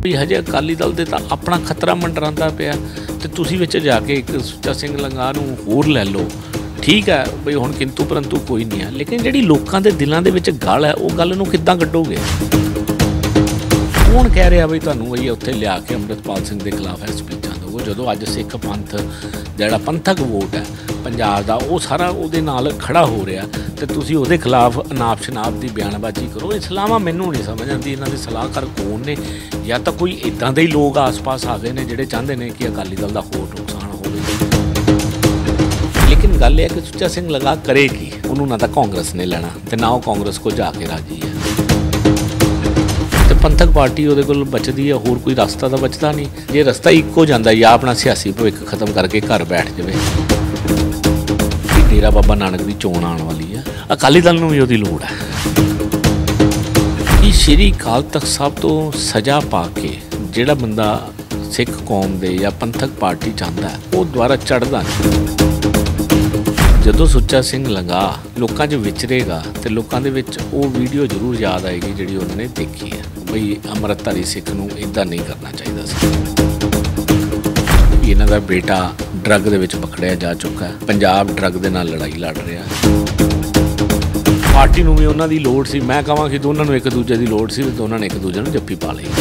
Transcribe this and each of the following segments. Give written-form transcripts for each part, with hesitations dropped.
भी हजे अकाली दल दे तां अपना खतरा मंडरांदा पिया ते तुसीं विच जाके एक सुच्चा सिंह लंगाह नूं होर लै लो। ठीक है बई हुण किंतु परंतु कोई नहीं है, लेकिन जिहड़ी लोकां दे दिलां दे विच गल है वो गल नूं किद्दां कड्डोगे? कौन कह रहा बई तुहानूं बई उत्थे लिया के अमृतपाल सिंह के खिलाफ है स्पीचां दो, जदों अज सिख पंथ जिहड़ा पंथक वोट है पंजाब दा वो सारा उहदे नाल खड़ा हो रहा ते तुसीं उहदे खिलाफ अनाप शनाप की बयानबाजी करो। ये सलाहां मैनूं नहीं समझ आती इन्हां दे सलाहकार कौन ने, या तो कोई इदां दे ही लोग आस पास आ गए ने जिहड़े चाहते हैं कि अकाली दल दा होर नुकसान होवे। लेकिन गल यह कि सुच्चा सिंह लंगाह करे की, उन्होंने ना तो कांग्रेस ने लेना तो ना वो कांग्रेस को जाके राजी है। तो पंथक पार्टी वो कोल बचती है, होर कोई रास्ता तो बचता नहीं। जे रस्ता इक्को जाता या अपना सियासी भविख खत्म करके घर बैठ जाए। डेरा बाबा नानक की चोण आने वाली है, अकाली दल नूं भी उहदी लोड़ है कि श्री अकाल तख्त साहब तो सज़ा पा के जिहड़ा बंदा सिख कौम दे या पंथक पार्टी चाहता है वो दुबारा चढ़दा नहीं। जदों सुच्चा सिंह लंगाह लोकां 'च विचरेगा तो लोकां दे विच वो वीडियो जरूर याद आएगी जिहड़ी उन्होंने देखी है बई अमृतधारी सिख नूं इदां नहीं करना चाहिए सी। इन्हां दा बेटा ड्रग दे विच पकड़िया जा चुका है, पंजाब ड्रग दे नाल लड़ाई लड़ रहा है। पार्टी नूं भी उन्हां दी लोड़ सी, मैं कहां कि दोनों नूं एक दूजे की लोड़ सी ते दोनों ने एक दूजे नूं जप्फी पा लई।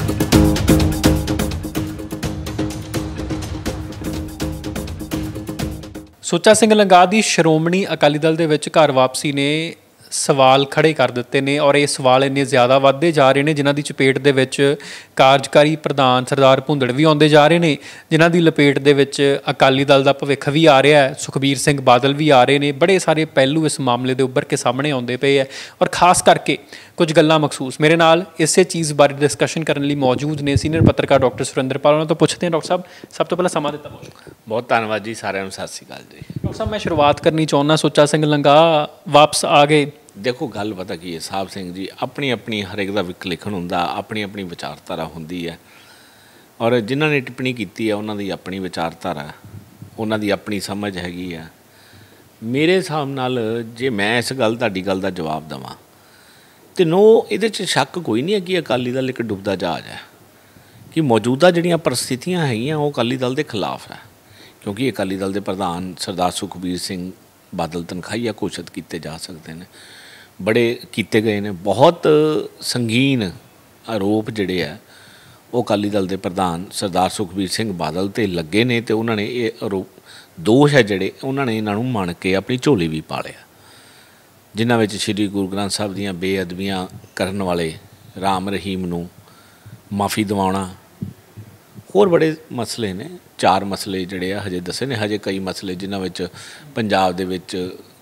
सुच्चा सिंह लंगाह की श्रोमणी अकाली दल दे विच घर वापसी ने सवाल खड़े कर दिते ने और ये सवाल इन्ने ज़्यादा वधदे जा रहे हैं जिन्हां दी चपेट दे विच कार्यकारी प्रधान सरदार भुंदड़ भी आउंदे जा रहे हैं, जिन्हां दी लपेट दे विच अकाली दल दा भविख भी आ रहा है, सुखबीर सिंह बादल भी आ रहे हैं। बड़े सारे पहलू इस मामले दे उभर के सामने आउंदे पे है और खास करके कुछ गल्लां मखसूस मेरे नाल इसे चीज़ बारे डिस्कशन करने लई मौजूद ने सीनियर पत्रकार डॉक्टर सुरिंदरपाल। उन्हां तों पुछदे हैं डॉक्टर साहब, सब तो पहला समा दिता बहुत धन्यवाद जी, सारिਆਂ ਨੂੰ सत श्री अकाल जी। डॉक्टर साहब मैं शुरुआत करनी चाहुंदा, सुच्चा सिंह लंगाह वापस आ गए। देखो गल पता की है साहब सिंह जी, अपनी अपनी हर एक का विक लिखण हुंदा, अपनी अपनी विचारधारा हुंदी है और जिन्हां ने टिप्पणी की है उन्हां दी अपनी विचारधारा, उन्हां दी अपनी समझ हैगी है। मेरे हिसाब नाल जे मैं इस गल तुहाडी गल दा जवाब देवां तो नो इहदे च शक कोई नहीं है कि अकाली दल एक डुबदा जहाज है, कि मौजूदा जिहड़ियां परिस्थितियां हैगियां वो अकाली दल के खिलाफ है, क्योंकि अकाली दल के प्रधान सरदार सुखबीर सिंह बादल तनखाहिया घोषित किए जा सकते हैं, बड़े किए गए ने। बहुत संगीन आरोप जिहड़े है वो अकाली दल के प्रधान सरदार सुखबीर सिंह बादल ते लगे ने, तो उन्होंने ये आरोप दोष है जिहड़े उन्होंने इन्हों मन के अपनी झोली भी पा लिया, जिन्हां विच श्री गुरु ग्रंथ साहब दीयां बेअदबियां करन वाले राम रहीम नूं माफ़ी दिवाउणा, होर बड़े मसले ने। 4 मसले जिहड़े आ हजे दसे ने, हजे कई मसले जिन्हां विच पंजाब दे विच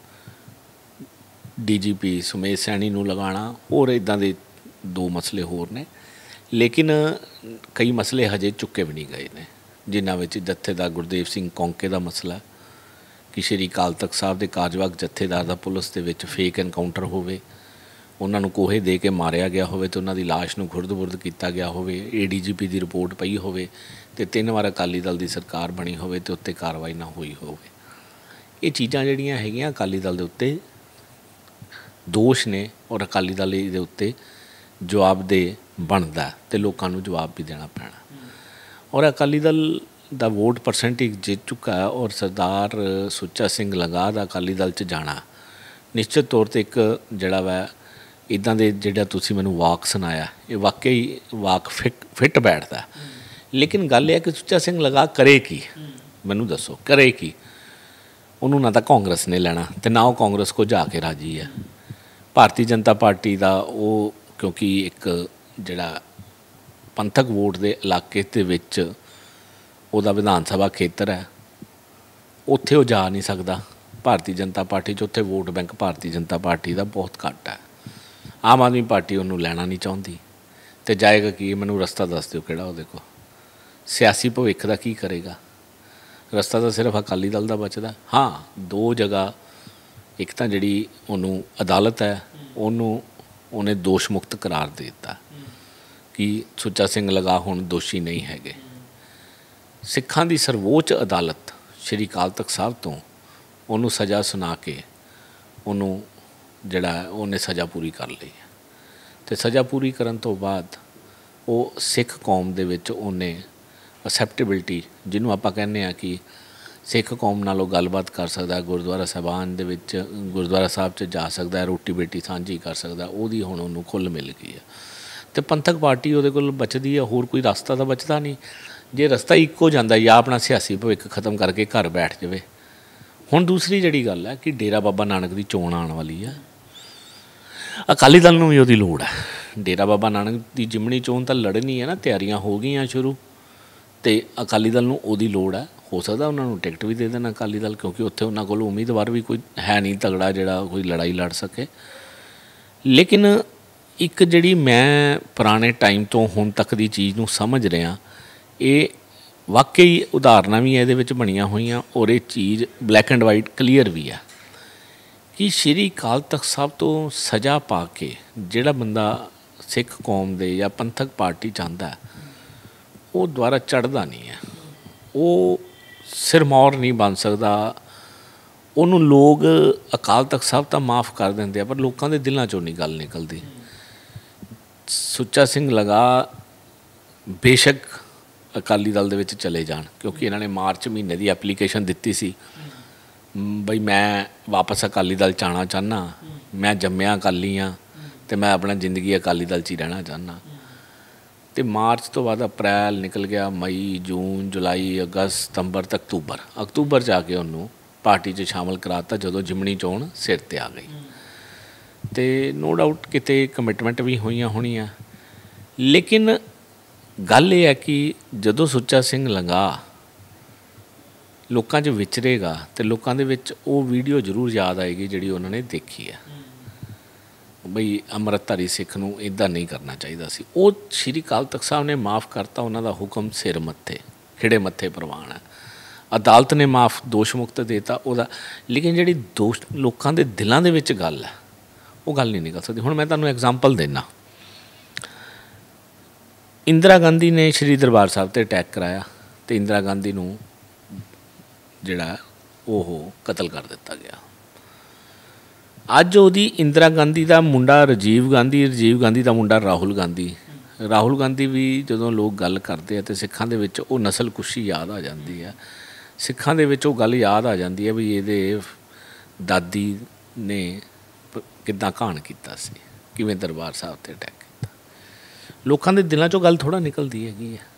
DGP सुमेश सैनी नूं लगाना, होर इदां दे 2 मसले होर ने, लेकिन कई मसले हजे चुके भी नहीं गए ने, जिन्हां विच जत्थेदार गुरदेव सिंह कौंके का मसला कि श्री अकाल तख्त साहब के कारजवाक जत्थेदार का पुलिस के विच फेक एनकाउंटर होवे, उन्होंने कोहे दे के मारिया गया होवे तो उन्होंने लाश नूं खुर्द-बुर्द किया गया होवे, ADGP की रिपोर्ट पई होवे ते 3 बार अकाली दल की सरकार बनी होवे ते उत्ते कार्रवाई ना हुई होवे। ये चीज़ां जिहड़ियां हैगियां अकाली दल दे उत्ते दोष ने और अकाली दल इहदे उत्ते जवाबदेह बनदा ते लोकां नूं जवाब भी देना पैना। और अकाली दल दा वोट परसेंटेज जित चुका है और सरदार सुच्चा सिंह लंगाह दा अकाली दल च जाना निश्चित तौर पर एक जिहड़ा वा इदां दे जिहड़ा तुसीं मैनूं वाक सुनाया ये वाकई वाक फिट बैठदा। लेकिन गल यह कि सुच्चा सिंह लंगाह करे की, मैनूं दसो करे की? उन्होंने ना तो कांग्रेस ने लेना तो ना वो कांग्रेस को जाके राजी है। भारतीय जनता पार्टी का वो क्योंकि एक जिहड़ा पंथक वोट के इलाके दे विच उहदा विधान सभा खेतर है, उत्थे वो जा नहीं सकता। भारतीय जनता पार्टी च उत्थे vote bank Bharatiya Janata party का बहुत घट है। आम आदमी पार्टी उन्होंने लेना नहीं चाहती तो जाएगा कि मैनूं रस्ता दस दो किहड़ा उहदे कोल, सियासी भविख का की करेगा? रस्ता तो सिर्फ अकाली दल का बचदा। हाँ 2 जगह, एक तो जिहड़ी उन्होंने अदालत है उन्हें दोष मुक्त करार दे दिता कि सुच्चा सिंह लंगाह हुण दोषी नहीं हैगे। सिखां दी सर्वोच्च अदालत श्री अकाल तख्त साहब तो उन्होंने सज़ा सुना के उन्होंने जिहड़ा उन्हें सज़ा पूरी कर ली है, तो सज़ा पूरी करन तो बाद ਉਹ ਸਿੱਖ ਕੌਮ ਦੇ ਵਿੱਚ ਉਹਨੇ ਅਸੈਪਟੇਬਿਲਟੀ, ਜਿਹਨੂੰ ਆਪਾਂ ਕਹਿੰਦੇ ਹਾਂ ਕਿ ਸਿੱਖ ਕੌਮ ਨਾਲ ਉਹ ਗੱਲਬਾਤ ਕਰ ਸਕਦਾ, ਗੁਰਦੁਆਰਾ ਸਾਹਿਬਾਨ ਦੇ ਵਿੱਚ ਗੁਰਦੁਆਰਾ ਸਾਹਿਬ 'ਚ ਜਾ ਸਕਦਾ, ਰੋਟੀ ਬੇਟੀ ਸਾਂਝੀ ਕਰ ਸਕਦਾ, ਉਹਦੀ ਹੁਣ ਉਹਨੂੰ ਖੁੱਲ੍ਹ ਮਿਲ ਗਈ ਆ। ਅਤੇ ਪੰਥਕ ਪਾਰਟੀ ਉਹਦੇ ਕੋਲ ਬਚਦੀ ਆ, ਹੋਰ ਕੋਈ ਰਸਤਾ ਤਾਂ ਬਚਦਾ ਨਹੀਂ। ਜੇ ਰਸਤਾ ਇੱਕੋ ਜਾਂਦਾ ਜਾਂ ਆਪਣਾ ਸਿਆਸੀ ਭਵਿੱਖ ਖਤਮ ਕਰਕੇ ਘਰ ਬੈਠ ਜਾਵੇ। ਹੁਣ ਦੂਸਰੀ ਜਿਹੜੀ ਗੱਲ ਹੈ ਕਿ ਡੇਰਾ ਬਾਬਾ ਨਾਨਕ ਦੀ ਚੋਣ ਆਉਣ ਵਾਲੀ ਆ, ਅਕਾਲੀ ਦਲ ਨੂੰ ਵੀ ਉਹਦੀ ਲੋੜ ਹੈ। ਡੇਰਾ ਬਾਬਾ ਨਾਨਕ ਦੀ ਜਿਮਣੀ ਚੋਣ ਤਾਂ ਲੜਨੀ ਹੈ ਨਾ, ਤਿਆਰੀਆਂ ਹੋ ਗਈਆਂ ਸ਼ੁਰੂ, ਅਤੇ ਅਕਾਲੀ ਦਲ ਨੂੰ ਉਹਦੀ ਲੋੜ ਹੈ। ਹੋ ਸਕਦਾ ਉਹਨਾਂ ਨੂੰ ਟਿਕਟ ਵੀ ਦੇ ਦੇਣ ਅਕਾਲੀ ਦਲ, ਕਿਉਂਕਿ ਉੱਥੇ ਉਹਨਾਂ ਕੋਲ ਉਮੀਦਵਾਰ ਵੀ ਕੋਈ ਹੈ ਨਹੀਂ ਤਗੜਾ ਜਿਹੜਾ ਕੋਈ ਲੜਾਈ ਲੜ ਸਕੇ। ਲੇਕਿਨ ਇੱਕ ਜਿਹੜੀ ਮੈਂ ਪੁਰਾਣੇ ਟਾਈਮ ਤੋਂ ਹੁਣ ਤੱਕ ਦੀ ਚੀਜ਼ ਨੂੰ ਸਮਝ ਰਿਹਾ, ਇਹ ਵਾਕਈ ਉਦਾਹਰਨਾਂ ਵੀ ਇਹਦੇ ਵਿੱਚ ਬਣੀਆਂ ਹੋਈਆਂ ਔਰ ਇਹ ਚੀਜ਼ ਬਲੈਕ ਐਂਡ ਵਾਈਟ ਕਲੀਅਰ ਵੀ ਆ ਕਿ ਸ਼੍ਰੀ ਅਕਾਲ ਤਖਤ ਸਾਹਿਬ ਤੋਂ ਸਜ਼ਾ ਪਾ ਕੇ ਜਿਹੜਾ ਬੰਦਾ ਸਿੱਖ ਕੌਮ ਦੇ ਜਾਂ ਪੰਥਕ ਪਾਰਟੀ ਚਾਹੁੰਦਾ ਉਹ ਦੁਬਾਰਾ ਚੜ੍ਹਦਾ ਨਹੀਂ ਹੈ, ਉਹ ਸਿਰਮੌਰ ਨਹੀਂ ਬਣ ਸਕਦਾ। ਉਹਨੂੰ ਲੋਕ ਅਕਾਲ ਤਖਤ ਸਾਹਿਬ ਤਾਂ ਮਾफ़ ਕਰ ਦਿੰਦੇ ਆ, ਪਰ ਲੋਕਾਂ ਦੇ ਦਿਲਾਂ 'ਚੋਂ ਨਹੀਂ ਗੱਲ ਨਿਕਲਦੀ। ਸੁੱਚਾ ਸਿੰਘ ਲਗਾ ਬੇਸ਼ੱਕ ਅਕਾਲੀ ਦਲ ਦੇ ਵਿੱਚ ਚਲੇ ਜਾਣ, ਕਿਉਂਕਿ ਇਹਨਾਂ ਨੇ ਮਾਰਚ ਮਹੀਨੇ ਦੀ ਐਪਲੀਕੇਸ਼ਨ ਦਿੱਤੀ ਸੀ ਬਈ ਮੈਂ ਵਾਪਸ ਅਕਾਲੀ ਦਲ 'ਚ ਆਉਣਾ ਚਾਹੁੰਦਾ, ਮੈਂ ਜੰਮਿਆ ਅਕਾਲੀ ਹਾਂ ਅਤੇ ਮੈਂ ਆਪਣਾ ਜ਼ਿੰਦਗੀ ਅਕਾਲੀ ਦਲ 'ਚ ਹੀ ਰਹਿਣਾ ਚਾਹੁੰਦਾ। ਅਤੇ ਮਾਰਚ ਤੋਂ ਬਾਅਦ ਅਪ੍ਰੈਲ ਨਿਕਲ ਗਿਆ, ਮਈ, ਜੂਨ, ਜੁਲਾਈ, ਅਗਸਤ, ਸਤੰਬਰ ਤੇ ਅਕਤੂਬਰ 'ਚ ਆ ਕੇ ਉਹਨੂੰ ਪਾਰਟੀ 'ਚ ਸ਼ਾਮਲ ਕਰਾ ਦਿੱਤਾ ਜਦੋਂ ਜਿਮਣੀ ਚੋਣ ਸਿਰ 'ਤੇ ਆ ਗਈ। ਅਤੇ ਨੋ ਡਾਊਟ ਕਿਤੇ ਕਮਿਟਮੈਂਟ ਵੀ ਹੋਈਆਂ ਹੋਣੀਆਂ, ਲੇਕਿਨ ਗੱਲ ਇਹ ਹੈ ਕਿ ਜਦੋਂ ਸੁੱਚਾ ਸਿੰਘ ਲੰਗਾ ਲੋਕਾਂ 'ਚ ਵਿਚਰੇਗਾ ਅਤੇ ਲੋਕਾਂ ਦੇ ਵਿੱਚ ਉਹ ਵੀਡੀਓ ਜ਼ਰੂਰ ਯਾਦ ਆਏਗੀ ਜਿਹੜੀ ਉਹਨਾਂ ਨੇ ਦੇਖੀ ਹੈ ਬਈ ਅੰਮ੍ਰਿਤਧਾਰੀ ਸਿੱਖ ਨੂੰ ਇੱਦਾਂ ਨਹੀਂ ਕਰਨਾ ਚਾਹੀਦਾ ਸੀ। ਉਹ ਸ਼੍ਰੀ ਅਕਾਲ ਤਖਤ ਸਾਹਿਬ ਨੇ ਮਾफ़ ਕਰਤਾ, ਉਹਨਾਂ ਦਾ ਹੁਕਮ ਸਿਰ ਮੱਥੇ ਖਿੜੇ ਮੱਥੇ ਪ੍ਰਵਾਨ ਹੈ। ਅਦਾਲਤ ਨੇ ਮਾਫ਼ ਦੋਸ਼ ਮੁਕਤ ਦੇਤਾ ਉਹਦਾ, ਲੇਕਿਨ ਜਿਹੜੀ ਦੋਸ਼ ਲੋਕਾਂ ਦੇ ਦਿਲਾਂ ਦੇ ਵਿੱਚ ਗੱਲ ਹੈ ਉਹ ਗੱਲ ਨਹੀਂ ਨਿਕਲ ਸਕਦੀ। ਹੁਣ ਮੈਂ ਤੁਹਾਨੂੰ ਐਗਜ਼ਾਮਪਲ ਦਿੰਦਾ, ਇੰਦਰਾ ਗਾਂਧੀ ਨੇ ਸ਼੍ਰੀ ਦਰਬਾਰ ਸਾਹਿਬ 'ਤੇ ਅਟੈਕ ਕਰਾਇਆ ਅਤੇ ਇੰਦਰਾ ਗਾਂਧੀ ਨੂੰ ਜਿਹੜਾ ਉਹ ਕਤਲ ਕਰ ਦਿੱਤਾ ਗਿਆ। ਅੱਜ ਉਹਦੀ ਇੰਦਰਾ ਗਾਂਧੀ ਦਾ ਮੁੰਡਾ ਰਾਜੀਵ ਗਾਂਧੀ ਦਾ ਮੁੰਡਾ ਰਾਹੁਲ ਗਾਂਧੀ ਵੀ ਜਦੋਂ ਲੋਕ ਗੱਲ ਕਰਦੇ ਆ ਅਤੇ ਸਿੱਖਾਂ ਦੇ ਵਿੱਚ ਉਹ ਨਸਲਕੁਸ਼ੀ ਯਾਦ ਆ ਜਾਂਦੀ ਹੈ। ਸਿੱਖਾਂ ਦੇ ਵਿੱਚ ਉਹ ਗੱਲ ਯਾਦ ਆ ਜਾਂਦੀ ਹੈ ਵੀ ਇਹਦੇ ਦਾਦੀ ਨੇ ਕਿੱਦਾਂ ਘਾਣ ਕੀਤਾ ਸੀ, ਕਿਵੇਂ ਦਰਬਾਰ ਸਾਹਿਬ 'ਤੇ ਅਟੈਕ ਕੀਤਾ। ਲੋਕਾਂ ਦੇ ਦਿਲਾਂ 'ਚੋਂ ਗੱਲ ਥੋੜ੍ਹਾ ਨਿਕਲਦੀ ਹੈਗੀ ਹੈ,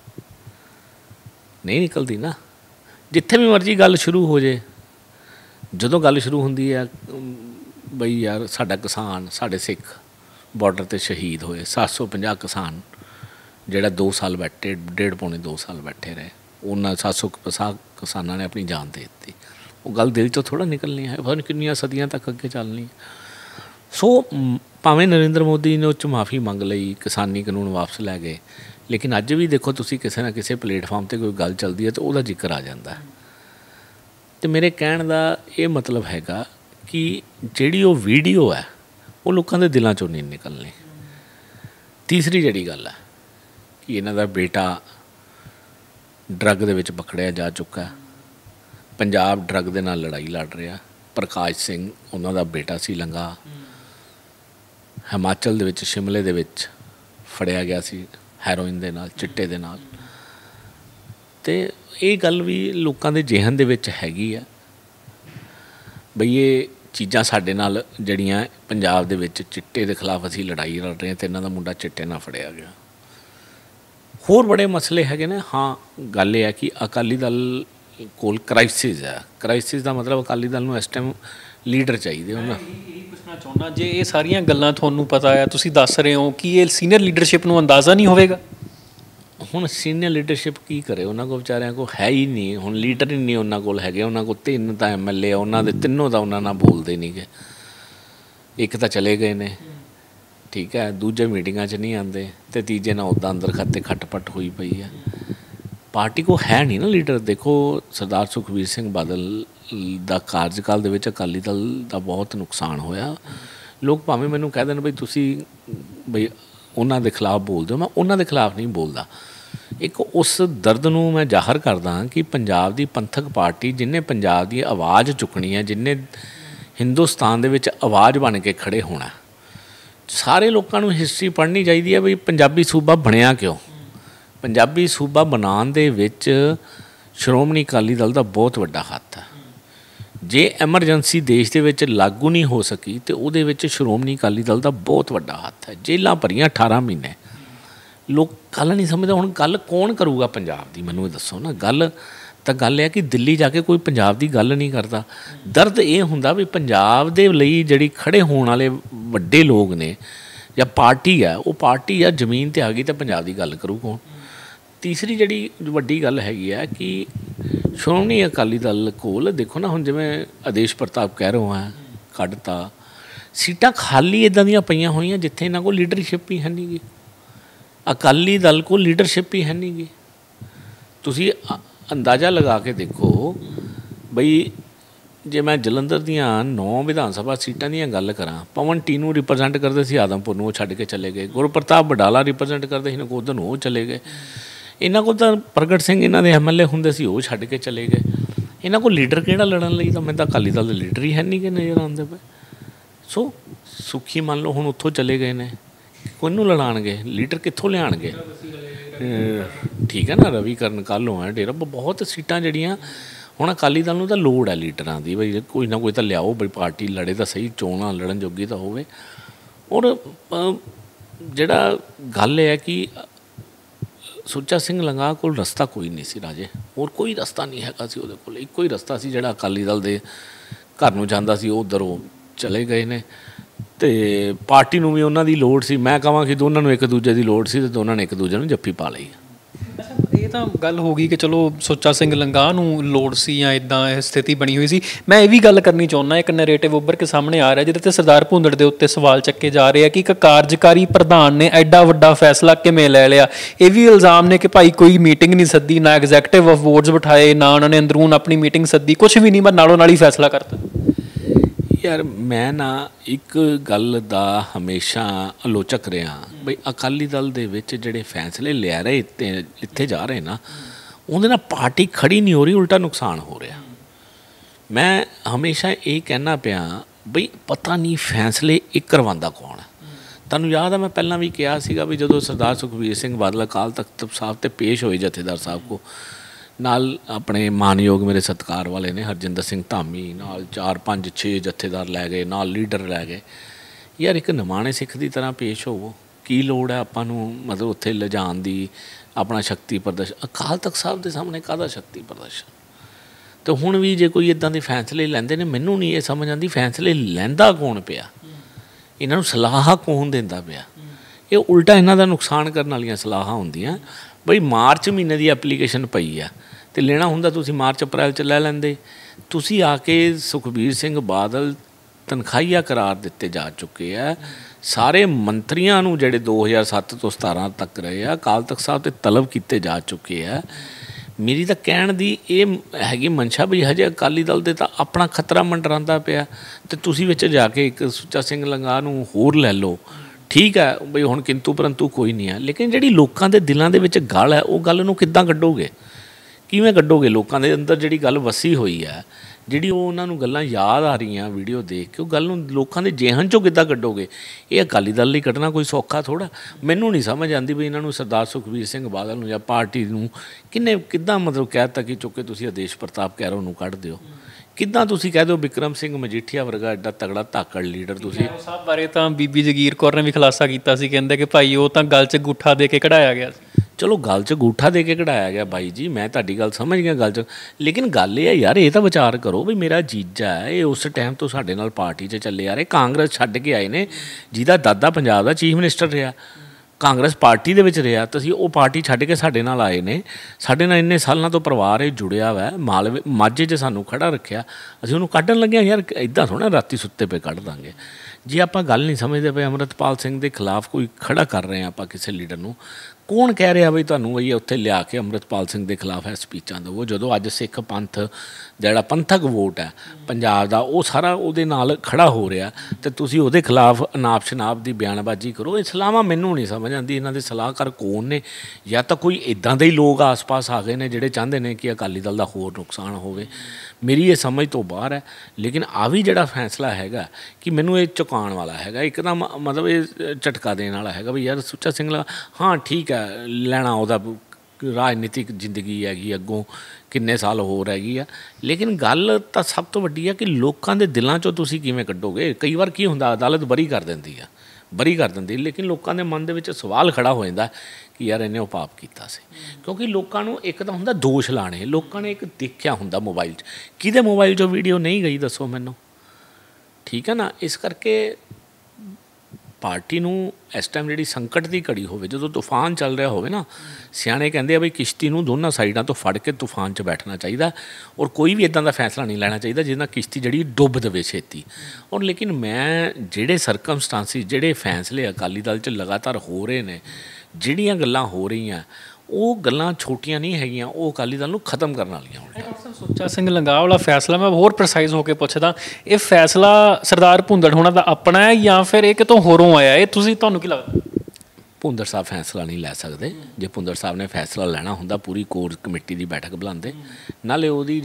ਨਹੀਂ ਨਿਕਲਦੀ ਨਾ। ਜਿੱਥੇ ਵੀ ਮਰਜ਼ੀ ਗੱਲ ਸ਼ੁਰੂ ਹੋ ਜੇ, ਜਦੋਂ ਗੱਲ ਸ਼ੁਰੂ ਹੁੰਦੀ ਹੈ ਬਈ ਯਾਰ ਸਾਡਾ ਕਿਸਾਨ, ਸਾਡੇ ਸਿੱਖ ਬਾਰਡਰ 'ਤੇ ਸ਼ਹੀਦ ਹੋਏ, 750 ਕਿਸਾਨ ਜਿਹੜਾ 2 ਸਾਲ ਬੈਠੇ, ਡੇਢ ਪੌਣੇ 2 ਸਾਲ ਬੈਠੇ ਰਹੇ, ਉਹਨਾਂ 750 ਕਿਸਾਨਾਂ ਨੇ ਆਪਣੀ ਜਾਨ ਦੇ ਦਿੱਤੀ। ਉਹ ਗੱਲ ਦਿਲ 'ਚੋਂ ਥੋੜ੍ਹਾ ਨਿਕਲਣੀ ਹੈ, ਪਤਾ ਨਹੀਂ ਕਿੰਨੀਆਂ ਸਦੀਆਂ ਤੱਕ ਅੱਗੇ ਚੱਲਣੀ। ਸੋ ਭਾਵੇਂ ਨਰਿੰਦਰ ਮੋਦੀ ਨੇ ਉਹ 'ਚ ਮਾफ़ੀ ਮੰਗ ਲਈ, ਕਿਸਾਨੀ ਕਾਨੂੰਨ ਵਾਪਸ ਲੈ ਗਏ, ਲੇਕਿਨ ਅੱਜ ਵੀ ਦੇਖੋ ਤੁਸੀਂ ਕਿਸੇ ਨਾ ਕਿਸੇ ਪਲੇਟਫਾਰਮ 'ਤੇ ਕੋਈ ਗੱਲ ਚੱਲਦੀ ਹੈ ਤਾਂ ਉਹਦਾ ਜ਼ਿਕਰ ਆ ਜਾਂਦਾ। ਅਤੇ ਮੇਰੇ ਕਹਿਣ ਦਾ ਇਹ ਮਤਲਬ ਹੈਗਾ ਕਿ ਜਿਹੜੀ ਉਹ ਵੀਡੀਓ ਹੈ ਉਹ ਲੋਕਾਂ ਦੇ ਦਿਲਾਂ 'ਚੋਂ ਨਹੀਂ ਨਿਕਲਣੀ। ਤੀਸਰੀ ਜਿਹੜੀ ਗੱਲ ਹੈ ਕਿ ਇਹਨਾਂ ਦਾ ਬੇਟਾ ਡਰੱਗ ਦੇ ਵਿੱਚ ਪਕੜਿਆ ਜਾ ਚੁੱਕਾ, ਪੰਜਾਬ ਡਰੱਗ ਦੇ ਨਾਲ ਲੜਾਈ ਲੜ ਰਿਹਾ। ਪ੍ਰਕਾਸ਼ ਸਿੰਘ ਉਹਨਾਂ ਦਾ ਬੇਟਾ ਸੀ ਲੰਗਾ, ਹਿਮਾਚਲ ਦੇ ਵਿੱਚ ਸ਼ਿਮਲੇ ਦੇ ਵਿੱਚ ਫੜਿਆ ਗਿਆ ਸੀ ਹੈਰੋਇਨ ਦੇ ਨਾਲ, ਚਿੱਟੇ ਦੇ ਨਾਲ। ਅਤੇ ਇਹ ਗੱਲ ਵੀ ਲੋਕਾਂ ਦੇ ਜ਼ਿਹਨ ਦੇ ਵਿੱਚ ਹੈਗੀ ਆ ਬਈ ਇਹ ਚੀਜ਼ਾਂ ਸਾਡੇ ਨਾਲ ਜਿਹੜੀਆਂ ਪੰਜਾਬ ਦੇ ਵਿੱਚ ਚਿੱਟੇ ਦੇ ਖਿਲਾਫ ਅਸੀਂ ਲੜਾਈ ਲੜ ਰਹੇ ਹਾਂ ਅਤੇ ਇਹਨਾਂ ਦਾ ਮੁੰਡਾ ਚਿੱਟੇ ਨਾਲ ਫੜਿਆ ਗਿਆ। ਹੋਰ ਬੜੇ ਮਸਲੇ ਹੈਗੇ ਨੇ। ਹਾਂ, ਗੱਲ ਇਹ ਹੈ ਕਿ ਅਕਾਲੀ ਦਲ ਕੋਲ ਕ੍ਰਾਈਸਿਸ ਹੈ। ਕ੍ਰਾਈਸਿਸ ਦਾ ਮਤਲਬ ਅਕਾਲੀ ਦਲ ਨੂੰ ਇਸ ਟਾਈਮ ਲੀਡਰ ਚਾਹੀਦੇ ਉਹਨਾਂ। ਇਹ ਪੁੱਛਣਾ ਚਾਹੁੰਦਾ, ਜੇ ਇਹ ਸਾਰੀਆਂ ਗੱਲਾਂ ਤੁਹਾਨੂੰ ਪਤਾ ਹੈ, ਤੁਸੀਂ ਦੱਸ ਰਹੇ ਹੋ ਕਿ ਇਹ ਸੀਨੀਅਰ ਲੀਡਰਸ਼ਿਪ ਨੂੰ ਅੰਦਾਜ਼ਾ ਨਹੀਂ ਹੋਵੇਗਾ? ਹੁਣ ਸੀਨੀਅਰ ਲੀਡਰਸ਼ਿਪ ਕੀ ਕਰੇ, ਉਹਨਾਂ ਕੋਲ ਵਿਚਾਰਿਆਂ ਕੋਲ ਹੈ ਹੀ ਨਹੀਂ। ਹੁਣ ਲੀਡਰ ਹੀ ਨਹੀਂ ਉਹਨਾਂ ਕੋਲ ਹੈਗੇ। ਉਹਨਾਂ ਕੋਲ 3 ਤਾਂ MLA ਆ, ਉਹਨਾਂ ਦੇ ਤਿੰਨੋਂ ਤਾਂ ਉਹਨਾਂ ਨਾਲ ਬੋਲਦੇ ਨਹੀਂ ਗੇ। ਇੱਕ ਤਾਂ ਚਲੇ ਗਏ ਨੇ, ਠੀਕ ਹੈ, ਦੂਜੇ ਮੀਟਿੰਗਾਂ 'ਚ ਨਹੀਂ ਆਉਂਦੇ, ਅਤੇ ਤੀਜੇ ਨਾਲ ਉੱਦਾਂ ਅੰਦਰ ਖਾਤੇ ਖੱਟ-ਪੱਟ ਹੋਈ ਪਈ ਹੈ। ਪਾਰਟੀ ਕੋਲ ਹੈ ਨਹੀਂ ਨਾ ਲੀਡਰ। ਦੇਖੋ ਸਰਦਾਰ ਸੁਖਬੀਰ ਸਿੰਘ ਬਾਦਲ ਦਾ ਕਾਰਜਕਾਲ ਦੇ ਵਿੱਚ ਅਕਾਲੀ ਦਲ ਦਾ ਬਹੁਤ ਨੁਕਸਾਨ ਹੋਇਆ। ਲੋਕ ਭਾਵੇਂ ਮੈਨੂੰ ਕਹਿ ਦੇਣ ਬਈ ਤੁਸੀਂ ਬਈ ਉਹਨਾਂ ਦੇ ਖਿਲਾਫ ਬੋਲਦੇ ਹੋ, ਮੈਂ ਉਹਨਾਂ ਦੇ ਖਿਲਾਫ ਨਹੀਂ ਬੋਲਦਾ। ਇੱਕ ਉਸ ਦਰਦ ਨੂੰ ਮੈਂ ਜ਼ਾਹਰ ਕਰਦਾ ਕਿ ਪੰਜਾਬ ਦੀ ਪੰਥਕ ਪਾਰਟੀ ਜਿਹਨੇ ਪੰਜਾਬ ਦੀ ਆਵਾਜ਼ ਚੁੱਕਣੀ ਹੈ, ਜਿਹਨੇ ਹਿੰਦੁਸਤਾਨ ਦੇ ਵਿੱਚ ਆਵਾਜ਼ ਬਣ ਕੇ ਖੜ੍ਹੇ ਹੋਣਾ, ਸਾਰੇ ਲੋਕਾਂ ਨੂੰ ਹਿਸਟਰੀ ਪੜ੍ਹਨੀ ਚਾਹੀਦੀ ਹੈ ਵੀ ਪੰਜਾਬੀ ਸੂਬਾ ਬਣਿਆ ਕਿਉਂ। ਪੰਜਾਬੀ ਸੂਬਾ ਬਣਾਉਣ ਦੇ ਵਿੱਚ ਸ਼੍ਰੋਮਣੀ ਅਕਾਲੀ ਦਲ ਦਾ ਬਹੁਤ ਵੱਡਾ ਹੱਥ ਹੈ। ਜੇ ਐਮਰਜੈਂਸੀ ਦੇਸ਼ ਦੇ ਵਿੱਚ ਲਾਗੂ ਨਹੀਂ ਹੋ ਸਕੀ ਤਾਂ ਉਹਦੇ ਵਿੱਚ ਸ਼੍ਰੋਮਣੀ ਅਕਾਲੀ ਦਲ ਦਾ ਬਹੁਤ ਵੱਡਾ ਹੱਥ ਹੈ। ਜੇਲ੍ਹਾਂ ਭਰੀਆਂ 18 ਮਹੀਨੇ, ਲੋਕ ਗੱਲ ਨਹੀਂ ਸਮਝਦਾ। ਹੁਣ ਗੱਲ ਕੌਣ ਕਰੂਗਾ ਪੰਜਾਬ ਦੀ, ਮੈਨੂੰ ਇਹ ਦੱਸੋ ਨਾ। ਗੱਲ ਤਾਂ ਗੱਲ ਹੈ ਕਿ ਦਿੱਲੀ ਜਾ ਕੇ ਕੋਈ ਪੰਜਾਬ ਦੀ ਗੱਲ ਨਹੀਂ ਕਰਦਾ। ਦਰਦ ਇਹ ਹੁੰਦਾ ਵੀ ਪੰਜਾਬ ਦੇ ਲਈ ਜਿਹੜੀ ਖੜ੍ਹੇ ਹੋਣ ਵਾਲੇ ਵੱਡੇ ਲੋਕ ਨੇ ਜਾਂ ਪਾਰਟੀ ਆ, ਉਹ ਪਾਰਟੀ ਆ ਜ਼ਮੀਨ 'ਤੇ ਆ ਗਈ ਤਾਂ ਪੰਜਾਬ ਦੀ ਗੱਲ ਕਰੂ ਕੌਣ। ਤੀਸਰੀ ਜਿਹੜੀ ਵੱਡੀ ਗੱਲ ਹੈਗੀ ਆ ਕਿ ਸ਼੍ਰੋਮਣੀ ਅਕਾਲੀ ਦਲ ਕੋਲ ਦੇਖੋ ਨਾ, ਹੁਣ ਜਿਵੇਂ ਆਦੇਸ਼ ਪ੍ਰਤਾਪ ਕਹਿ ਰਹੇ ਹਾਂ ਕੱਢਤਾ, ਸੀਟਾਂ ਖਾਲੀ ਇੱਦਾਂ ਦੀਆਂ ਪਈਆਂ ਹੋਈਆਂ ਜਿੱਥੇ ਇਹਨਾਂ ਕੋਲ ਲੀਡਰਸ਼ਿਪ ਹੀ ਹੈ ਨਹੀਂ ਗੀ। ਅਕਾਲੀ ਦਲ ਕੋਲ ਲੀਡਰਸ਼ਿਪ ਹੀ ਹੈ ਨਹੀਂ ਗੀ। ਤੁਸੀਂ ਅੰਦਾਜ਼ਾ ਲਗਾ ਕੇ ਦੇਖੋ ਬਈ, ਜੇ ਮੈਂ ਜਲੰਧਰ ਦੀਆਂ 9 ਵਿਧਾਨ ਸਭਾ ਸੀਟਾਂ ਦੀਆਂ ਗੱਲ ਕਰਾਂ, ਪਵਨ ਟੀਨੂ ਰਿਪਰੈਜ਼ੈਂਟ ਕਰਦੇ ਸੀ ਆਦਮਪੁਰ ਨੂੰ, ਉਹ ਛੱਡ ਕੇ ਚਲੇ ਗਏ। ਗੁਰਪ੍ਰਤਾਪ ਬਡਾਲਾ ਰਿਪਰੈਜ਼ੈਂਟ ਕਰਦੇ ਸੀ ਨਕੋਦਰ ਨੂੰ, ਉਹ ਚਲੇ ਗਏ। ਇਹਨਾਂ ਕੋਲ ਤਾਂ ਪ੍ਰਗਟ ਸਿੰਘ ਇਹਨਾਂ ਦੇ MLA ਹੁੰਦੇ ਸੀ, ਉਹ ਛੱਡ ਕੇ ਚਲੇ ਗਏ। ਇਹਨਾਂ ਕੋਲ ਲੀਡਰ ਕਿਹੜਾ ਲੜਨ ਲਈ, ਤਾਂ ਮੈਨੂੰ ਤਾਂ ਅਕਾਲੀ ਦਲ ਦੇ ਲੀਡਰ ਹੀ ਹੈ ਨਹੀਂ ਕਿ ਨਜ਼ਰ ਆਉਂਦੇ ਪਏ। ਸੋ ਸੁੱਖੀ ਮੰਨ ਲਓ ਹੁਣ ਉੱਥੋਂ ਚਲੇ ਗਏ ਨੇ, ਕਿਹਨੂੰ ਲੜਾਉਣਗੇ, ਲੀਡਰ ਕਿੱਥੋਂ ਲਿਆਉਣਗੇ। ਠੀਕ ਹੈ ਨਾ, ਰਵੀਕਰਨ ਕੱਲ੍ਹ ਹੈ ਡੇਰਾ, ਬਹੁਤ ਸੀਟਾਂ ਜਿਹੜੀਆਂ ਹੁਣ ਅਕਾਲੀ ਦਲ ਨੂੰ ਤਾਂ ਲੋੜ ਹੈ ਲੀਡਰਾਂ ਦੀ, ਬਈ ਕੋਈ ਨਾ ਕੋਈ ਤਾਂ ਲਿਆਓ, ਬਈ ਪਾਰਟੀ ਲੜੇ ਤਾਂ ਸਹੀ, ਚੋਣਾਂ ਲੜਨ ਜੋਗੀ ਤਾਂ ਹੋਵੇ। ਔਰ ਜਿਹੜਾ ਗੱਲ ਹੈ ਕਿ ਸੁੱਚਾ ਸਿੰਘ ਲੰਗਾਹ ਕੋਲ ਰਸਤਾ ਕੋਈ ਨਹੀਂ ਸੀ ਰਾਜੇ, ਹੋਰ ਕੋਈ ਰਸਤਾ ਨਹੀਂ ਹੈਗਾ ਸੀ ਉਹਦੇ ਕੋਲ। ਇੱਕੋ ਹੀ ਰਸਤਾ ਸੀ ਜਿਹੜਾ ਅਕਾਲੀ ਦਲ ਦੇ ਘਰ ਨੂੰ ਜਾਂਦਾ ਸੀ, ਉਹ ਉੱਧਰ ਉਹ ਚਲੇ ਗਏ ਨੇ। ਅਤੇ ਪਾਰਟੀ ਨੂੰ ਵੀ ਉਹਨਾਂ ਦੀ ਲੋੜ ਸੀ। ਮੈਂ ਕਹਾਂ ਕਿ ਦੋਨਾਂ ਨੂੰ ਇੱਕ ਦੂਜੇ ਦੀ ਲੋੜ ਸੀ ਅਤੇ ਦੋਨਾਂ ਨੇ ਇੱਕ ਦੂਜੇ ਨੂੰ ਜੱਫੀ ਪਾ ਲਈ। ਇਹ ਤਾਂ ਗੱਲ ਹੋ ਗਈ ਕਿ ਚਲੋ ਸੁੱਚਾ ਸਿੰਘ ਲੰਗਾਹ ਨੂੰ ਲੋੜ ਸੀ ਜਾਂ ਇੱਦਾਂ ਇਹ ਸਥਿਤੀ ਬਣੀ ਹੋਈ ਸੀ। ਮੈਂ ਇਹ ਵੀ ਗੱਲ ਕਰਨੀ ਚਾਹੁੰਦਾ, ਇੱਕ ਨੈਰੇਟਿਵ ਉੱਭਰ ਕੇ ਸਾਹਮਣੇ ਆ ਰਿਹਾ ਜਿਹਦੇ 'ਤੇ ਸਰਦਾਰ ਭੁੰਦੜ ਦੇ ਉੱਤੇ ਸਵਾਲ ਚੱਕੇ ਜਾ ਰਹੇ ਆ ਕਿ ਇੱਕ ਕਾਰਜਕਾਰੀ ਪ੍ਰਧਾਨ ਨੇ ਐਡਾ ਵੱਡਾ ਫੈਸਲਾ ਕਿਵੇਂ ਲੈ ਲਿਆ। ਇਹ ਵੀ ਇਲਜ਼ਾਮ ਨੇ ਕਿ ਭਾਈ ਕੋਈ ਮੀਟਿੰਗ ਨਹੀਂ ਸੱਦੀ, ਨਾ ਐਗਜ਼ੈਕਟਿਵ ਆਫ ਬੋਰਡਸ ਬਿਠਾਏ, ਨਾ ਉਹਨਾਂ ਨੇ ਅੰਦਰੂਨ ਆਪਣੀ ਮੀਟਿੰਗ ਸੱਦੀ, ਕੁਛ ਵੀ ਨਹੀਂ, ਮੈਂ ਨਾਲੋਂ ਨਾਲ ਹੀ ਫੈਸਲਾ ਕਰਤਾ। ਯਾਰ ਮੈਂ ਨਾ ਇੱਕ ਗੱਲ ਦਾ ਹਮੇਸ਼ਾ ਆਲੋਚਕ ਰਿਹਾ ਬਈ, ਅਕਾਲੀ ਦਲ ਦੇ ਵਿੱਚ ਜਿਹੜੇ ਫੈਸਲੇ ਲਿਆ ਰਹੇ ਇੱਥੇ ਜਾ ਰਹੇ ਨਾ, ਉਹਦੇ ਨਾਲ ਪਾਰਟੀ ਖੜੀ ਨਹੀਂ ਹੋ ਰਹੀ, ਉਲਟਾ ਨੁਕਸਾਨ ਹੋ ਰਿਹਾ। ਮੈਂ ਹਮੇਸ਼ਾ ਇਹ ਕਹਿਣਾ ਪਿਆ ਬਈ ਪਤਾ ਨਹੀਂ ਫੈਸਲੇ ਇਹ ਕਰਵਾਉਂਦਾ ਕੌਣ ਹੈ। ਤੁਹਾਨੂੰ ਯਾਦ ਹੈ ਮੈਂ ਪਹਿਲਾਂ ਵੀ ਕਿਹਾ ਸੀਗਾ ਵੀ ਜਦੋਂ ਸਰਦਾਰ ਸੁਖਬੀਰ ਸਿੰਘ ਬਾਦਲ ਅਕਾਲ ਤਖ਼ਤ ਸਾਹਿਬ 'ਤੇ ਪੇਸ਼ ਹੋਏ ਜਥੇਦਾਰ ਸਾਹਿਬ ਕੋ, ਨਾਲ ਆਪਣੇ ਮਾਨਯੋਗ ਮੇਰੇ ਸਤਿਕਾਰ ਵਾਲੇ ਨੇ ਹਰਜਿੰਦਰ ਸਿੰਘ ਧਾਮੀ, ਨਾਲ 4 5 6 ਜਥੇਦਾਰ ਲੈ ਗਏ, ਨਾਲ ਲੀਡਰ ਲੈ ਗਏ। ਯਾਰ ਇੱਕ ਨਿਮਾਣੇ ਸਿੱਖ ਦੀ ਤਰ੍ਹਾਂ ਪੇਸ਼ ਹੋਵੋ, ਕੀ ਲੋੜ ਹੈ ਆਪਾਂ ਨੂੰ ਮਤਲਬ ਉੱਥੇ ਲਿਜਾਣ ਦੀ, ਆਪਣਾ ਸ਼ਕਤੀ ਪ੍ਰਦਰਸ਼ਨ। ਅਕਾਲ ਤਖ਼ਤ ਸਾਹਿਬ ਦੇ ਸਾਹਮਣੇ ਕਾਹਦਾ ਸ਼ਕਤੀ ਪ੍ਰਦਰਸ਼ਨ। ਅਤੇ ਹੁਣ ਵੀ ਜੇ ਕੋਈ ਇੱਦਾਂ ਦੇ ਫੈਸਲੇ ਲੈਂਦੇ ਨੇ, ਮੈਨੂੰ ਨਹੀਂ ਇਹ ਸਮਝ ਆਉਂਦੀ ਫੈਸਲੇ ਲੈਂਦਾ ਕੌਣ ਪਿਆ, ਇਹਨਾਂ ਨੂੰ ਸਲਾਹਾਂ ਕੌਣ ਦਿੰਦਾ ਪਿਆ। ਇਹ ਉਲਟਾ ਇਹਨਾਂ ਦਾ ਨੁਕਸਾਨ ਕਰਨ ਵਾਲੀਆਂ ਸਲਾਹਾਂ ਹੁੰਦੀਆਂ। ਬਈ ਮਾਰਚ ਮਹੀਨੇ ਦੀ ਐਪਲੀਕੇਸ਼ਨ ਪਈ ਆ ਅਤੇ ਲੈਣਾ ਹੁੰਦਾ ਤੁਸੀਂ ਮਾਰਚ ਅਪ੍ਰੈਲ 'ਚ ਲੈ ਲੈਂਦੇ। ਤੁਸੀਂ ਆ ਕੇ ਸੁਖਬੀਰ ਸਿੰਘ ਬਾਦਲ ਤਨਖਾਹੀਆ ਕਰਾਰ ਦਿੱਤੇ ਜਾ ਚੁੱਕੇ ਆ ਸਾਰੇ ਮੰਤਰੀਆਂ ਨੂੰ, ਜਿਹੜੇ 2007 ਤੋਂ 17 ਤੱਕ ਰਹੇ ਆ, ਅਕਾਲ ਤਖ਼ਤ ਸਾਹਿਬ 'ਤੇ ਤਲਬ ਕੀਤੇ ਜਾ ਚੁੱਕੇ ਆ। ਮੇਰੀ ਤਾਂ ਕਹਿਣ ਦੀ ਇਹ ਹੈਗੀ ਮਨਸ਼ਾ ਵੀ ਹਜੇ ਅਕਾਲੀ ਦਲ ਦੇ ਤਾਂ ਆਪਣਾ ਖਤਰਾ ਮੰਡਰਾਉਂਦਾ ਪਿਆ, ਅਤੇ ਤੁਸੀਂ ਵਿੱਚ ਜਾ ਕੇ ਇੱਕ ਸੁੱਚਾ ਸਿੰਘ ਲੰਗਾਹ ਨੂੰ ਹੋਰ ਲੈ ਲਓ। ਠੀਕ ਹੈ ਬਈ ਹੁਣ ਕਿੰਤੂ ਪਰੰਤੂ ਕੋਈ ਨਹੀਂ ਹੈ, ਲੇਕਿਨ ਜਿਹੜੀ ਲੋਕਾਂ ਦੇ ਦਿਲਾਂ ਦੇ ਵਿੱਚ ਗੱਲ ਹੈ, ਉਹ ਗੱਲ ਨੂੰ ਕਿੱਦਾਂ ਕੱਢੋਗੇ, ਕਿਵੇਂ ਕੱਢੋਗੇ। ਲੋਕਾਂ ਦੇ ਅੰਦਰ ਜਿਹੜੀ ਗੱਲ ਵਸੀ ਹੋਈ ਹੈ, ਜਿਹੜੀ ਉਹ ਉਹਨਾਂ ਨੂੰ ਗੱਲਾਂ ਯਾਦ ਆ ਰਹੀਆਂ ਵੀਡੀਓ ਦੇਖ ਕੇ, ਉਹ ਗੱਲ ਨੂੰ ਲੋਕਾਂ ਦੇ ਜਿਹਨ 'ਚੋਂ ਕਿੱਦਾਂ ਕੱਢੋਗੇ। ਇਹ ਅਕਾਲੀ ਦਲ ਲਈ ਕੱਢਣਾ ਕੋਈ ਸੌਖਾ ਥੋੜ੍ਹਾ। ਮੈਨੂੰ ਨਹੀਂ ਸਮਝ ਆਉਂਦੀ ਵੀ ਇਹਨਾਂ ਨੂੰ ਸਰਦਾਰ ਸੁਖਬੀਰ ਸਿੰਘ ਬਾਦਲ ਨੂੰ ਜਾਂ ਪਾਰਟੀ ਨੂੰ ਕਿੱਦਾਂ ਮਤਲਬ ਕਹਿ ਤਾ ਕਿ ਚੁੱਕ ਕੇ ਤੁਸੀਂ ਆਦੇਸ਼ ਪ੍ਰਤਾਪ ਕੈਰੋਂ ਨੂੰ ਕੱਢ ਦਿਓ। ਕਿੱਦਾਂ ਤੁਸੀਂ ਕਹਿ ਦਿਓ ਬਿਕਰਮ ਸਿੰਘ ਮਜੀਠੀਆ ਵਰਗਾ ਐਡਾ ਤਗੜਾ ਧਾਕੜ ਲੀਡਰ ਤੁਸੀਂ। ਸਾਹਿਬ ਬਾਰੇ ਤਾਂ ਬੀਬੀ ਜਗੀਰ ਕੌਰ ਨੇ ਵੀ ਖੁਲਾਸਾ ਕੀਤਾ ਸੀ, ਕਹਿੰਦੇ ਕਿ ਭਾਈ ਉਹ ਤਾਂ ਗਲ 'ਚ ਗੂਠਾ ਦੇ ਕੇ ਕਢਾਇਆ ਗਿਆ ਸੀ। ਚਲੋ ਗੱਲ 'ਚ ਗੂਠਾ ਦੇ ਕੇ ਕਢਾਇਆ ਗਿਆ ਬਾਈ ਜੀ, ਮੈਂ ਤੁਹਾਡੀ ਗੱਲ ਸਮਝ ਗਿਆ ਗੱਲ 'ਚ, ਲੇਕਿਨ ਗੱਲ ਇਹ ਹੈ ਯਾਰ, ਇਹ ਤਾਂ ਵਿਚਾਰ ਕਰੋ ਵੀ ਮੇਰਾ ਜੀਜਾ ਹੈ, ਇਹ ਉਸ ਟਾਈਮ ਤੋਂ ਸਾਡੇ ਨਾਲ ਪਾਰਟੀ 'ਚ ਚੱਲੇ ਆ ਰਹੇ, ਕਾਂਗਰਸ ਛੱਡ ਕੇ ਆਏ ਨੇ, ਜਿਹਦਾ ਦਾਦਾ ਪੰਜਾਬ ਦਾ ਚੀਫ ਮਿਨਿਸਟਰ ਰਿਹਾ, ਕਾਂਗਰਸ ਪਾਰਟੀ ਦੇ ਵਿੱਚ ਰਿਹਾ, ਤੁਸੀਂ ਉਹ ਪਾਰਟੀ ਛੱਡ ਕੇ ਸਾਡੇ ਨਾਲ ਆਏ ਨੇ, ਸਾਡੇ ਨਾਲ ਇੰਨੇ ਸਾਲਾਂ ਤੋਂ ਪਰਿਵਾਰ ਇਹ ਜੁੜਿਆ ਵਾ, ਮਾਝੇ 'ਚ ਸਾਨੂੰ ਖੜਾ ਰੱਖਿਆ, ਅਸੀਂ ਉਹਨੂੰ ਕੱਢਣ ਲੱਗੇ ਯਾਰ, ਇੱਦਾਂ ਥੋੜ੍ਹਾ ਰਾਤੀ ਸੁੱਤੇ ਪਏ ਕੱਢ ਦਾਂਗੇ। ਜੇ ਆਪਾਂ ਗੱਲ ਨਹੀਂ ਸਮਝਦੇ ਪਏ ਅੰਮ੍ਰਿਤਪਾਲ ਸਿੰਘ ਦੇ ਖਿਲਾਫ ਕੋਈ ਖੜਾ ਕਰ ਰਹੇ ਹਾਂ ਆਪਾਂ ਕਿਸੇ ਲੀਡਰ ਨੂੰ, ਕੌਣ ਕਹਿ ਰਿਹਾ ਬਈ ਤੁਹਾਨੂੰ ਬਈ ਉੱਥੇ ਲਿਆ ਕੇ ਅੰਮ੍ਰਿਤਪਾਲ ਸਿੰਘ ਦੇ ਖਿਲਾਫ ਇਹ ਸਪੀਚਾਂ ਦੇਵੋ, ਜਦੋਂ ਅੱਜ ਸਿੱਖ ਪੰਥ ਜਿਹੜਾ ਪੰਥਕ ਵੋਟ ਹੈ ਪੰਜਾਬ ਦਾ, ਉਹ ਸਾਰਾ ਉਹਦੇ ਨਾਲ ਖੜਾ ਹੋ ਰਿਹਾ, ਅਤੇ ਤੁਸੀਂ ਉਹਦੇ ਖਿਲਾਫ ਅਨਾਪ ਸ਼ਨਾਪ ਦੀ ਬਿਆਨਬਾਜ਼ੀ ਕਰੋ। ਇਹ ਸਲਾਹਾਂ ਮੈਨੂੰ ਨਹੀਂ ਸਮਝ ਆਉਂਦੀ ਇਹਨਾਂ ਦੇ ਸਲਾਹਕਾਰ ਕੌਣ ਨੇ, ਜਾਂ ਤਾਂ ਕੋਈ ਇੱਦਾਂ ਦੇ ਹੀ ਲੋਕ ਆਸ ਪਾਸ ਆ ਗਏ ਨੇ ਜਿਹੜੇ ਚਾਹੁੰਦੇ ਨੇ ਕਿ ਅਕਾਲੀ ਦਲ ਦਾ ਹੋਰ ਨੁਕਸਾਨ ਹੋਵੇ। ਮੇਰੀ ਇਹ ਸਮਝ ਤੋਂ ਬਾਹਰ ਹੈ। ਲੇਕਿਨ ਆ ਵੀ ਜਿਹੜਾ ਫੈਸਲਾ ਹੈਗਾ ਕਿ ਮੈਨੂੰ ਇਹ ਤੂਫਾਨ ਵਾਲਾ ਹੈਗਾ, ਇੱਕਦਮ ਮਤਲਬ ਇਹ ਝਟਕਾ ਦੇਣ ਵਾਲਾ ਹੈਗਾ ਵੀ ਯਾਰ ਸੁੱਚਾ ਸਿੰਘ ਹਾਂ ਠੀਕ ਹੈ, ਲੈਣਾ ਉਹਦਾ ਰਾਜਨੀਤਿਕ ਜ਼ਿੰਦਗੀ ਹੈਗੀ ਅੱਗੋਂ ਕਿੰਨੇ ਸਾਲ ਹੋਰ ਹੈਗੀ ਆ, ਲੇਕਿਨ ਗੱਲ ਤਾਂ ਸਭ ਤੋਂ ਵੱਡੀ ਆ ਕਿ ਲੋਕਾਂ ਦੇ ਦਿਲਾਂ 'ਚੋਂ ਤੁਸੀਂ ਕਿਵੇਂ ਕੱਢੋਗੇ। ਕਈ ਵਾਰ ਕੀ ਹੁੰਦਾ, ਅਦਾਲਤ ਬਰੀ ਕਰ ਦਿੰਦੀ ਆ, ਲੇਕਿਨ ਲੋਕਾਂ ਦੇ ਮਨ ਦੇ ਵਿੱਚ ਸਵਾਲ ਖੜਾ ਹੋ ਜਾਂਦਾ ਕਿ ਯਾਰ ਇਹਨੇ ਉਹ ਪਾਪ ਕੀਤਾ ਸੀ। ਕਿਉਂਕਿ ਲੋਕਾਂ ਨੂੰ ਇੱਕ ਤਾਂ ਹੁੰਦਾ ਦੋਸ਼ ਲਾਣੇ, ਲੋਕਾਂ ਨੇ ਇੱਕ ਦੇਖਿਆ ਹੁੰਦਾ ਮੋਬਾਈਲ 'ਚ, ਕਿਹਦੇ ਮੋਬਾਈਲ 'ਚੋਂ ਵੀਡੀਓ ਨਹੀਂ ਗਈ ਦੱਸੋ ਮੈਨੂੰ, ਠੀਕ ਹੈ ਨਾ। ਇਸ ਕਰਕੇ ਪਾਰਟੀ ਨੂੰ ਇਸ ਟਾਈਮ ਜਿਹੜੀ ਸੰਕਟ ਦੀ ਘੜੀ ਹੋਵੇ, ਜਦੋਂ ਤੂਫਾਨ ਚੱਲ ਰਿਹਾ ਹੋਵੇ ਨਾ, ਸਿਆਣੇ ਕਹਿੰਦੇ ਆ ਬਈ ਕਿਸ਼ਤੀ ਨੂੰ ਦੋਨਾਂ ਸਾਈਡਾਂ ਤੋਂ ਫੜ ਕੇ ਤੂਫਾਨ 'ਚ ਬੈਠਣਾ ਚਾਹੀਦਾ, ਔਰ ਕੋਈ ਵੀ ਇੱਦਾਂ ਦਾ ਫੈਸਲਾ ਨਹੀਂ ਲੈਣਾ ਚਾਹੀਦਾ ਜਿਹਦੇ ਨਾਲ ਕਿਸ਼ਤੀ ਜਿਹੜੀ ਡੁੱਬ ਦੇਵੇ ਛੇਤੀ। ਔਰ ਲੇਕਿਨ ਮੈਂ ਜਿਹੜੇ ਸਰਕਮਸਟਾਂਸਿਸ, ਜਿਹੜੇ ਫੈਸਲੇ ਅਕਾਲੀ ਦਲ 'ਚ ਲਗਾਤਾਰ ਹੋ ਰਹੇ ਨੇ, ਜਿਹੜੀਆਂ ਗੱਲਾਂ ਹੋ ਰਹੀਆਂ, ਉਹ ਗੱਲਾਂ ਛੋਟੀਆਂ ਨਹੀਂ ਹੈਗੀਆਂ, ਉਹ ਅਕਾਲੀ ਦਲ ਨੂੰ ਖਤਮ ਕਰਨ ਵਾਲੀਆਂ ਹੋਣ। ਸੁੱਚਾ ਸਿੰਘ ਲੰਗਾਹ ਵਾਲਾ ਫੈਸਲਾ, ਮੈਂ ਹੋਰ ਪ੍ਰੀਸਾਈਜ਼ ਹੋ ਕੇ ਪੁੱਛਦਾ, ਇਹ ਫੈਸਲਾ ਸਰਦਾਰ ਭੁੰਦੜ ਹੋਣਾ ਦਾ ਆਪਣਾ ਹੈ ਜਾਂ ਫਿਰ ਇਹ ਕਿਤੋਂ ਹੋਰੋਂ ਆਇਆ? ਇਹ ਤੁਹਾਨੂੰ ਕੀ ਲੱਗਦਾ? ਭੁੰਦੜ ਸਾਹਿਬ ਫੈਸਲਾ ਨਹੀਂ ਲੈ ਸਕਦੇ। ਜੇ ਭੁੰਦੜ ਸਾਹਿਬ ਨੇ ਫੈਸਲਾ ਲੈਣਾ ਹੁੰਦਾ ਪੂਰੀ ਕੋਰ ਕਮੇਟੀ ਦੀ ਬੈਠਕ ਬੁਲਾਉਂਦੇ, ਨਾਲੇ ਉਹਦੀ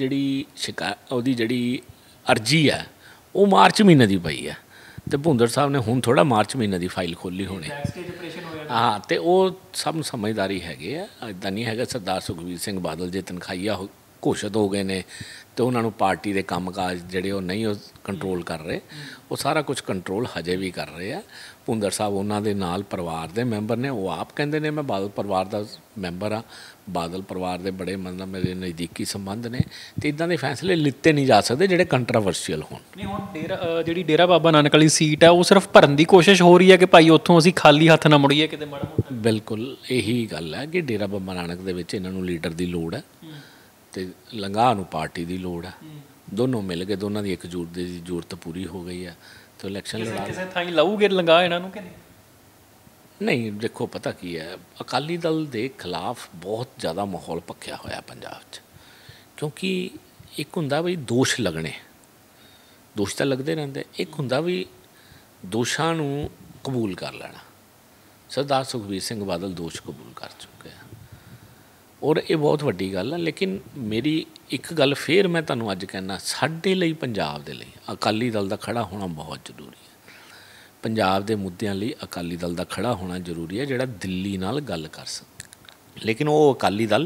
ਜਿਹੜੀ ਅਰਜੀ ਹੈ ਉਹ ਮਾਰਚ ਮਹੀਨੇ ਦੀ ਪਈ ਹੈ, ਅਤੇ ਭੁੰਦੜ ਸਾਹਿਬ ਨੇ ਹੁਣ ਥੋੜ੍ਹਾ ਮਾਰਚ ਮਹੀਨੇ ਦੀ ਫਾਈਲ ਖੋਲ੍ਹੀ ਹੋਣੀ। ਹਾਂ, ਅਤੇ ਉਹ ਸਭ ਨੂੰ ਸਮਝਦਾਰੀ ਹੈਗੇ ਆ, ਇੱਦਾਂ ਨਹੀਂ ਹੈਗਾ। ਸਰਦਾਰ ਸੁਖਬੀਰ ਸਿੰਘ ਬਾਦਲ ਜੇ ਤਨਖਾਹੀਆ ਘੋਸ਼ਿਤ ਹੋ ਗਏ ਨੇ ਅਤੇ ਉਹਨਾਂ ਨੂੰ ਪਾਰਟੀ ਦੇ ਕੰਮਕਾਜ ਜਿਹੜੇ ਉਹ ਨਹੀਂ ਉਹ ਕੰਟਰੋਲ ਕਰ ਰਹੇ, ਉਹ ਸਾਰਾ ਕੁਝ ਕੰਟਰੋਲ ਹਜੇ ਵੀ ਕਰ ਰਹੇ ਆ। ਭੁੰਦੜ ਸਾਹਿਬ ਉਹਨਾਂ ਦੇ ਨਾਲ ਪਰਿਵਾਰ ਦੇ ਮੈਂਬਰ ਨੇ, ਉਹ ਆਪ ਕਹਿੰਦੇ ਨੇ ਮੈਂ ਬਾਦਲ ਪਰਿਵਾਰ ਦਾ ਮੈਂਬਰ ਹਾਂ, ਬਾਦਲ ਪਰਿਵਾਰ ਦੇ ਬੜੇ ਮਤਲਬ ਮੇਰੇ ਨਜ਼ਦੀਕੀ ਸੰਬੰਧ ਨੇ, ਅਤੇ ਇੱਦਾਂ ਦੇ ਫੈਸਲੇ ਲਿੱਤੇ ਨਹੀਂ ਜਾ ਸਕਦੇ ਜਿਹੜੇ ਕੰਟਰਾਵਰਸ਼ੀਅਲ ਹੋਣ। ਨਹੀਂ, ਹੁਣ ਜਿਹੜੀ ਡੇਰਾ ਬਾਬਾ ਨਾਨਕ ਵਾਲੀ ਸੀਟ ਹੈ ਉਹ ਸਿਰਫ ਭਰਨ ਦੀ ਕੋਸ਼ਿਸ਼ ਹੋ ਰਹੀ ਹੈ ਕਿ ਭਾਈ ਉੱਥੋਂ ਅਸੀਂ ਖਾਲੀ ਹੱਥ ਨਾ ਮੁੜੀਏ ਕਿਤੇ ਮਾੜਾ ਮੋਟਾ? ਬਿਲਕੁਲ ਇਹੀ ਗੱਲ ਹੈ ਕਿ ਡੇਰਾ ਬਾਬਾ ਨਾਨਕ ਦੇ ਵਿੱਚ ਇਹਨਾਂ ਨੂੰ ਲੀਡਰ ਦੀ ਲੋੜ ਹੈ ਅਤੇ ਲੰਗਾਹ ਨੂੰ ਪਾਰਟੀ ਦੀ ਲੋੜ ਹੈ। ਦੋਨੋਂ ਮਿਲ ਕੇ, ਦੋਨਾਂ ਦੀ ਇੱਕਜੁੱਟ ਦੀ ਜ਼ਰੂਰਤ ਪੂਰੀ ਹੋ ਗਈ ਹੈ ਅਤੇ ਇਲੈਕਸ਼ਨ ਲੜਾ ਕਿਸੇ ਥਾਂ ਲਾਊਗੇ ਲੰਗਾਹ ਇਹਨਾਂ ਨੂੰ ਕਿ ਨਹੀਂ? ਨਹੀਂ, ਦੇਖੋ ਪਤਾ ਕੀ ਹੈ, ਅਕਾਲੀ ਦਲ ਦੇ ਖਿਲਾਫ ਬਹੁਤ ਜ਼ਿਆਦਾ ਮਾਹੌਲ ਭਖਿਆ ਹੋਇਆ ਪੰਜਾਬ 'ਚ, ਕਿਉਂਕਿ ਇੱਕ ਹੁੰਦਾ ਵੀ ਦੋਸ਼ ਲੱਗਣੇ, ਦੋਸ਼ ਤਾਂ ਲੱਗਦੇ ਰਹਿੰਦੇ, ਇੱਕ ਹੁੰਦਾ ਵੀ ਦੋਸ਼ਾਂ ਨੂੰ ਕਬੂਲ ਕਰ ਲੈਣਾ। ਸਰਦਾਰ ਸੁਖਬੀਰ ਸਿੰਘ ਬਾਦਲ ਦੋਸ਼ ਕਬੂਲ ਕਰ ਚੁੱਕੇ ਆ, ਔਰ ਇਹ ਬਹੁਤ ਵੱਡੀ ਗੱਲ ਹੈ। ਲੇਕਿਨ ਮੇਰੀ ਇੱਕ ਗੱਲ ਫਿਰ ਮੈਂ ਤੁਹਾਨੂੰ ਅੱਜ ਕਹਿਣਾ, ਸਾਡੇ ਲਈ, ਪੰਜਾਬ ਦੇ ਲਈ ਅਕਾਲੀ ਦਲ ਦਾ ਖੜਾ ਹੋਣਾ ਬਹੁਤ ਜ਼ਰੂਰੀ ਹੈ। ਪੰਜਾਬ ਦੇ ਮੁੱਦਿਆਂ ਲਈ ਅਕਾਲੀ ਦਲ ਦਾ ਖੜਾ ਹੋਣਾ ਜ਼ਰੂਰੀ ਹੈ, ਜਿਹੜਾ ਦਿੱਲੀ ਨਾਲ ਗੱਲ ਕਰ ਸਕੇ। ਲੇਕਿਨ ਉਹ ਅਕਾਲੀ ਦਲ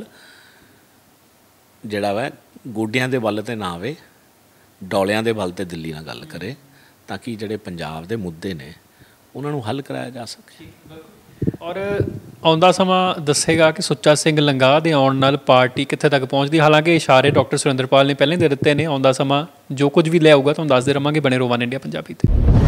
ਜਿਹੜਾ ਵਾ ਗੋਡਿਆਂ ਦੇ ਬਲ 'ਤੇ ਨਾ ਆਵੇ, ਡੋਲਿਆਂ ਦੇ ਬਲ 'ਤੇ ਦਿੱਲੀ ਨਾਲ ਗੱਲ ਕਰੇ, ਤਾਂ ਕਿ ਜਿਹੜੇ ਪੰਜਾਬ ਦੇ ਮੁੱਦੇ ਨੇ ਉਹਨਾਂ ਨੂੰ ਹੱਲ ਕਰਾਇਆ ਜਾ ਸਕੇ। ਔਰ ਆਉਂਦਾ ਸਮਾਂ ਦੱਸੇਗਾ ਕਿ ਸੁੱਚਾ ਸਿੰਘ ਲੰਗਾਹ ਦੇ ਆਉਣ ਨਾਲ ਪਾਰਟੀ ਕਿੱਥੇ ਤੱਕ ਪਹੁੰਚਦੀ। ਹਾਲਾਂਕਿ ਇਸ਼ਾਰੇ ਡਾਕਟਰ ਸੁਰਿੰਦਰਪਾਲ ਨੇ ਪਹਿਲਾਂ ਹੀ ਦੇ ਦਿੱਤੇ ਨੇ, ਆਉਂਦਾ ਸਮਾਂ ਜੋ ਕੁਝ ਵੀ ਲੈ ਆਊਗਾ ਤੁਹਾਨੂੰ ਦੱਸਦੇ ਰਹਾਂਗੇ। ਬਣੇ ਰਹੋ ਵਨ ਇੰਡੀਆ ਪੰਜਾਬੀ 'ਤੇ।